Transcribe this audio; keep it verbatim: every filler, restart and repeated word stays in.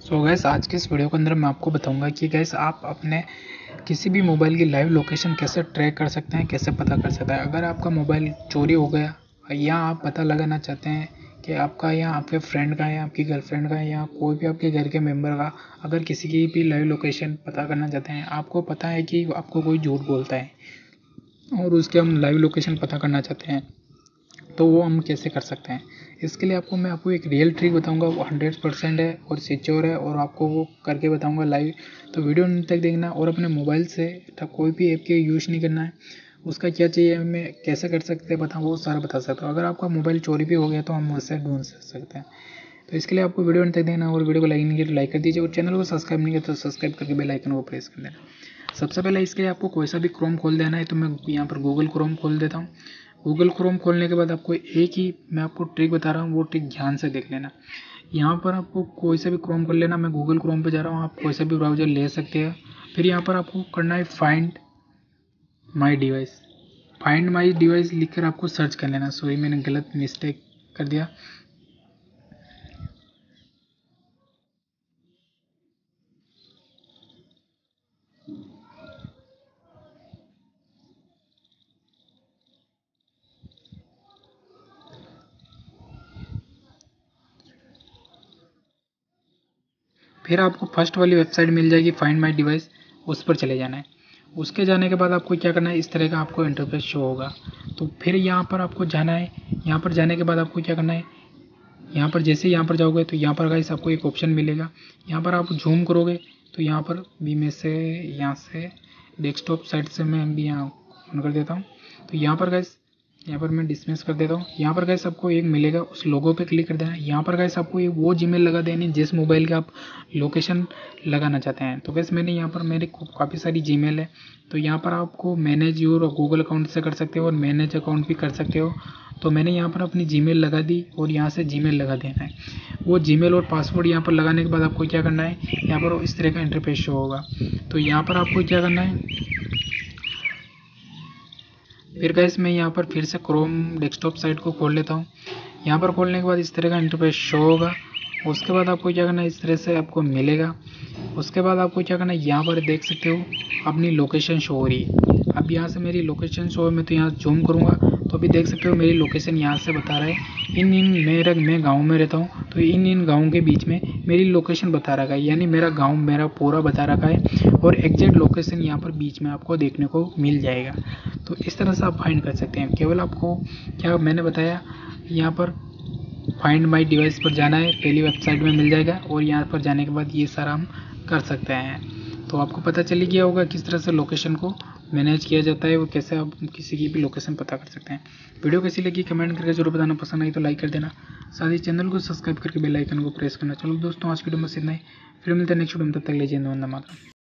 सो gas आज के इस वीडियो के अंदर मैं आपको बताऊंगा कि गैस आप अपने किसी भी मोबाइल की लाइव लोकेशन कैसे ट्रैक कर सकते हैं, कैसे पता कर सकते हैं। अगर आपका मोबाइल चोरी हो गया या आप पता लगाना चाहते हैं कि आपका या आपके फ्रेंड का है या आपकी गर्लफ्रेंड का है या कोई भी आपके घर के मेंबर का, अगर किसी की भी लाइव लोकेशन पता करना चाहते हैं, आपको पता है कि आपको कोई झूठ बोलता है और उसके हम लाइव लोकेशन पता करना चाहते हैं, तो वो हम कैसे कर सकते हैं। इसके लिए आपको मैं आपको एक रियल ट्रिक बताऊंगा, वो हंड्रेड परसेंट है और सिक्योर है और आपको वो करके बताऊंगा लाइव। तो वीडियो अंत तक देखना और अपने मोबाइल से कोई भी ऐप के यूज़ नहीं करना है। उसका क्या चाहिए, हमें कैसे कर सकते हैं बताऊँ, वो सारा बता सकता हूँ। अगर आपका मोबाइल चोरी भी हो गया तो हम उससे ढूंढ सकते हैं। तो इसके लिए आपको वीडियो अंत तक देखना और वीडियो को लाइक नहीं किया तो लाइक कर दीजिए और चैनल को सब्सक्राइब नहीं किया तो सब्सक्राइब करके बेल आइकन को प्रेस कर देना। सबसे पहले इसके लिए आपको कोई सा भी क्रोम खोल देना है। तो मैं यहाँ पर गूगल क्रोम खोल देता हूँ। गूगल क्रोम खोलने के बाद आपको एक ही मैं आपको ट्रिक बता रहा हूँ, वो ट्रिक ध्यान से देख लेना। यहाँ पर आपको कोई सा भी क्रोम कर लेना। मैं गूगल क्रोम पे जा रहा हूँ, आप कोई सा भी ब्राउज़र ले सकते हैं। फिर यहाँ पर आपको करना है find my device. Find my device लिखकर आपको सर्च कर लेना। सॉरी, मैंने गलत मिस्टेक कर दिया। फिर आपको फर्स्ट वाली वेबसाइट मिल जाएगी फाइंड माई डिवाइस, उस पर चले जाना है। उसके जाने के बाद आपको क्या करना है, इस तरह का आपको इंटरफेस शो होगा। तो फिर यहाँ पर आपको जाना है। यहाँ पर जाने के बाद आपको क्या करना है, यहाँ पर जैसे यहाँ पर जाओगे तो यहाँ पर गाइस आपको एक ऑप्शन मिलेगा। यहाँ पर आप जूम करोगे तो यहाँ पर भी मैं से यहाँ से डेस्कटॉप साइट से मैं भी यहाँ ऑन कर देता हूँ। तो यहाँ पर गाइस यहाँ पर मैं डिसमिस कर देता हूँ। यहाँ पर गाइस आपको एक मिलेगा, उस लोगो पे क्लिक कर देना है। यहाँ पर गाइस आपको एक वो जीमेल लगा देनी जिस मोबाइल का आप लोकेशन लगाना चाहते हैं। तो गाइस मैंने यहाँ पर मेरे काफ़ी सारी जीमेल है, तो यहाँ पर आपको मैनेज योर गूगल अकाउंट से कर सकते हो और मैनेज अकाउंट भी कर सकते हो। तो मैंने यहाँ पर अपनी जीमेल लगा दी और यहाँ से जीमेल लगा देना है। वो जीमेल और पासवर्ड यहाँ पर लगाने के बाद आपको क्या करना है, यहाँ पर इस तरह का इंटरफेस शो होगा। तो यहाँ पर आपको क्या करना है, फिर गाइस मैं यहाँ पर फिर से क्रोम डेस्कटॉप साइट को खोल लेता हूँ। यहाँ पर खोलने के बाद इस तरह का इंटरफेस शो होगा। उसके बाद आपको क्या करना है, इस तरह से आपको मिलेगा। उसके बाद आपको क्या करना है, यहाँ पर देख सकते हो अपनी लोकेशन शो हो रही है। अब यहाँ से मेरी लोकेशन शो है, मैं तो यहाँ जूम करूँगा तो अभी देख सकते हो मेरी लोकेशन यहाँ से बता रहा है। इन इन मेरा मैं गाँव में रहता हूँ, तो इन इन गाँव के बीच में मेरी लोकेशन बता रखा है, यानी मेरा गाँव मेरा पूरा बता रखा है और एग्जैक्ट लोकेशन यहाँ पर बीच में आपको देखने को मिल जाएगा। तो इस तरह से आप फाइंड कर सकते हैं। केवल आपको क्या मैंने बताया, यहाँ पर फाइंड माई डिवाइस पर जाना है, पहली वेबसाइट में मिल जाएगा और यहाँ पर जाने के बाद ये सारा हम कर सकते हैं। तो आपको पता चली गया होगा किस तरह से लोकेशन को मैनेज किया जाता है, वो कैसे आप किसी की भी लोकेशन पता कर सकते हैं। वीडियो कैसी लगी कमेंट करके जरूर बताना, पसंद आई तो लाइक कर देना, साथ ही चैनल को सब्सक्राइब करके बेल आइकन को प्रेस करना। चलो दोस्तों, आज वीडियो में इतना ही, फिर मिलते हैं नेक्स्ट वीडियो में, तब तक लीजिए वंदे मातरम।